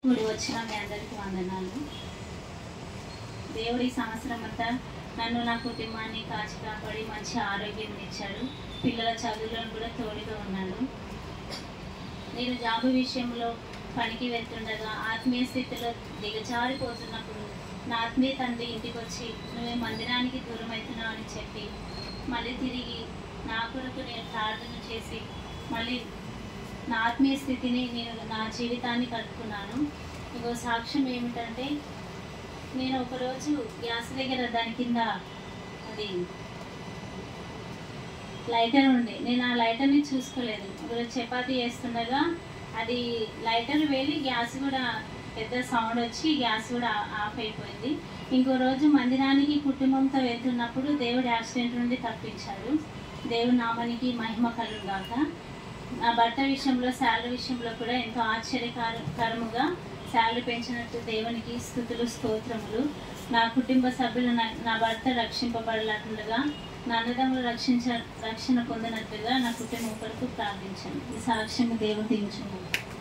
కూడి వచ్చిన మీ అందరికీ వందనాలు. దేవుడి సంవత్సరం అంతా నన్ను నా కుటుంబాన్ని కాచి కాపాడి మంచి ఆరోగ్యం ఇచ్చాడు. పిల్లల చదువులను కూడా తోడుగా ఉన్నాడు. నేను జాబు విషయంలో పనికి వెళ్తుండగా ఆత్మీయ స్థితిలో దిగజారిపోతున్నప్పుడు నా ఆత్మీయ తండ్రి ఇంటికి వచ్చి నువ్వే మందిరానికి దూరం అవుతున్నావు అని చెప్పి మళ్ళీ తిరిగి నా కొరకు నేను ప్రార్థన చేసి మళ్ళీ నా ఆత్మీయ స్థితిని నేను నా జీవితాన్ని కట్టుకున్నాను. ఇంకో సాక్ష్యం ఏమిటంటే, నేను ఒకరోజు గ్యాస్ దగ్గర దాని కింద అది లైటర్ ఉండే, నేను ఆ లైటర్ని చూసుకోలేదు. ఒకరోజు చపాతీ చేస్తుండగా అది లైటర్ వెళ్ళి గ్యాస్ కూడా పెద్ద సౌండ్ వచ్చి గ్యాస్ కూడా ఆఫ్ అయిపోయింది. ఇంకో రోజు మందిరానికి కుటుంబంతో వెళ్తున్నప్పుడు దేవుడు యాక్సిడెంట్ నుండి తప్పించాడు. దేవుడి నామానికి మహిమ కలుగుగాక. నా భర్త విషయంలో శాలరీ విషయంలో కూడా ఎంతో ఆశ్చర్యకరముగా శాలరీ పెంచినట్టు దేవునికి స్తుతులు స్తోత్రములు. నా కుటుంబ సభ్యులు నా భర్త రక్షింపబడేటట్లుగా నా అన్నదమ్ములు రక్షణ పొందినట్లుగా నా కుటుంబం కొరకు ప్రార్థించాను. ఈ సాక్ష్యం దేవుడు దీవించును.